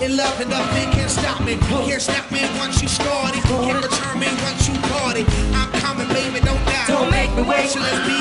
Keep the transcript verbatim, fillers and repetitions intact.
in love and nothing can stop me. Can't stop me once you started. Can't return me once you party. I'm coming, baby, don't doubt. Don't make me wait. So let's be